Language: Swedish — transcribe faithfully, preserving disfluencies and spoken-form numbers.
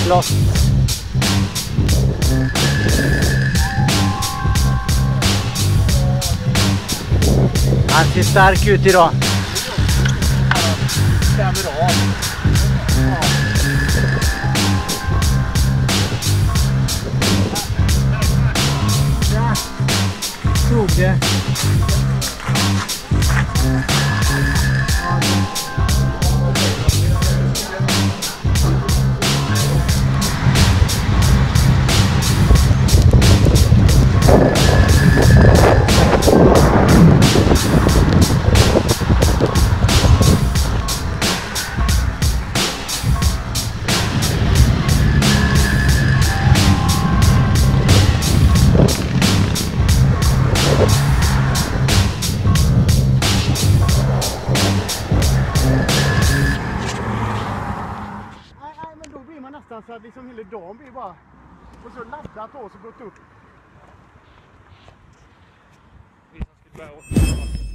Slott. Han ser stark ut idag. Stämmer av. Ja. Tog det. Nästan så att liksom hela dagen blir bara och så laddat och så gått upp. Vi som skulle börja åt.